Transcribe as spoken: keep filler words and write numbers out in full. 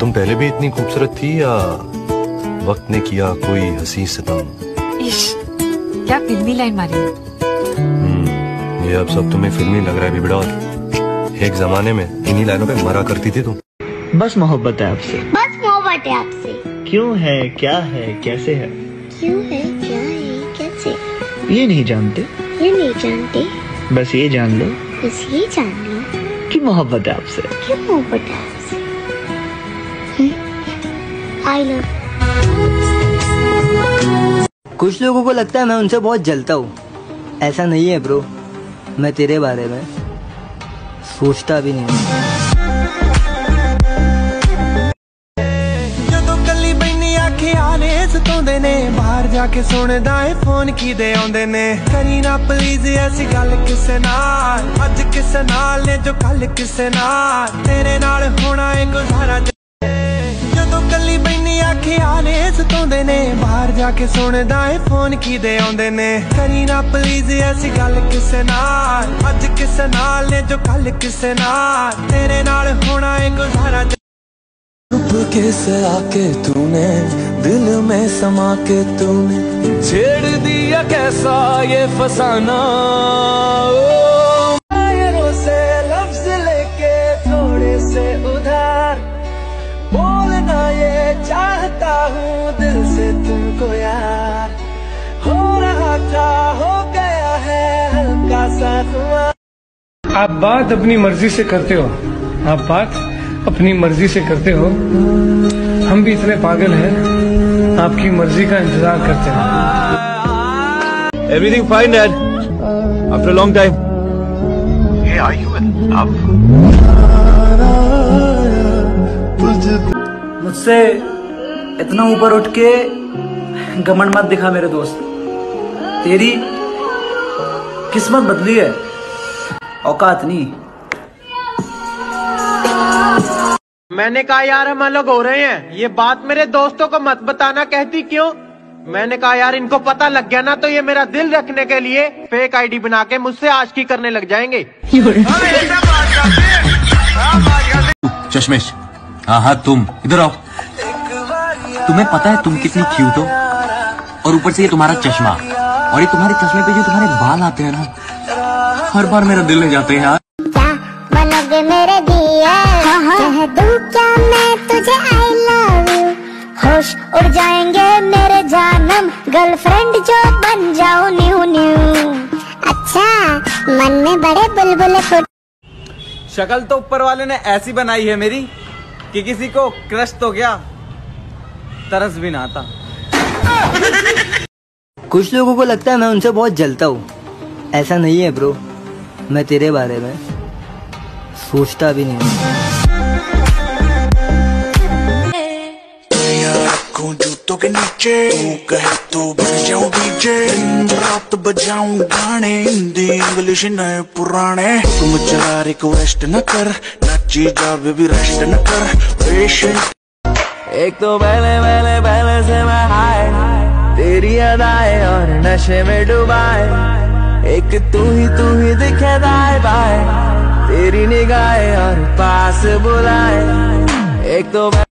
तुम पहले भी इतनी खूबसूरत थी या वक्त ने किया कोई हंसी सितम? इश, क्या फिल्मी लाइन मारी। हम्म, ये अब सब तुम्हें फिल्मी लग रहा है बिबड़ा। और एक जमाने में इन्हीं लाइनों पे मरा करती थी तुम। बस मोहब्बत है आपसे, बस मोहब्बत है आपसे। क्यों है, क्या है, कैसे है, क्यों है, क्या है, कैसे, ये नहीं जानते, ये नहीं जानते, बस ये जान लो, बस ये जान लो कि मोहब्बत है आपसे, कि मोहब्बत है आपसे। I love. कुछ लोगों को लगता है मैं उनसे बहुत जलता हूँ, ऐसा नहीं है ब्रो। मैं तेरे बारे में सोचता भी नहीं हूँ। सताउंदे ने बाहर जाके सुनदा है फोन की दे आउंदे ने। करी ना प्लीज ऐसी गल किसे नाल, अज किसे नाल ने जो कल किसे नाल। तेरे नाल होना है गुजारा जदों कली बैनी आखियां ने सताउंदे ने। बाहर जाके सुनदा है फोन की दे आउंदे ने। करी ना प्लीज ऐसी गल किसे नाल, अज किसे नाल ने जो कल किसे नाल। तेरे नाल होना है गुजारा कैसे आके तूने दिल में समा के तूने छेड़ दिया कैसा ये फसाना। शायरों से लफ्ज लेके थोड़े से उधार बोलना ये चाहता हूँ दिल से तुमको यार। हो रहा था हो गया है हल्का सा खुमार। आप बात अपनी मर्जी से करते हो, आप बात अपनी मर्जी से करते हो। हम भी इतने पागल हैं, आपकी मर्जी का इंतजार करते हैं। Everything fine, Dad. After a long time. Hey, are you in love? मुझसे इतना ऊपर उठ के घमंड मत दिखा मेरे दोस्त। तेरी किस्मत बदली है, औकात नहीं। मैंने कहा यार हम अलग हो रहे हैं, ये बात मेरे दोस्तों को मत बताना। कहती क्यों? मैंने कहा यार इनको पता लग गया ना तो ये मेरा दिल रखने के लिए फेक आईडी बना के मुझसे आशिकी करने लग जाएंगे। चश्मेश, हाँ हाँ तुम इधर आओ। तुम्हें पता है तुम कितनी क्यूट हो, और ऊपर से ये तुम्हारा चश्मा, और ये तुम्हारे चश्मे पे जो तुम्हारे बाल आते हैं ना, हर बार मेरा दिल ले जाते हैं यार। बनोगे मेरे दिए, कह दूं क्या मैं तुझे आई लव यू। होश उड़ जाएंगे मेरे जानम, गर्लफ्रेंड जो बन जाऊं न्यू न्यू। अच्छा मन में बड़े बुलबुल फुट। शक्ल तो ऊपर वाले ने ऐसी बनाई है मेरी कि किसी को क्रश तो क्या तरस भी ना आता। कुछ लोगों को लगता है मैं उनसे बहुत जलता हूँ, ऐसा नहीं है ब्रो। मैं तेरे बारे में सोचता भी नहीं हूँ। जूतों के नीचे कहे तो बन जाऊं डीजे, रात बजाऊं गाने हिंदी इंग्लिश नए पुराने। तुम जरा रिक्वेस्ट न कर, नाची जा बेबी रेस्ट न कर पेशेंट। एक तो पहले पहले पहले से मैं हाय, तेरी अदाएं और नशे में डुबाए। एक तू ही तू ही दिखे दाए बाए, तेरी निगाहें और पास बुलाए। एक तो